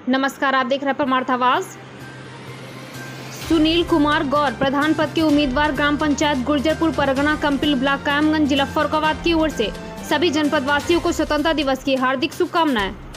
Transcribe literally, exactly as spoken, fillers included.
नमस्कार, आप देख रहे हैं परमार्थ आवाज। सुनील कुमार गौर प्रधान पद के उम्मीदवार, ग्राम पंचायत गुर्जरपुर, परगना कंपिल ब्लॉक, कायमगंज, जिला फर्रुखाबाद की ओर से सभी जनपद वासियों को स्वतंत्रता दिवस की हार्दिक शुभकामनाएं।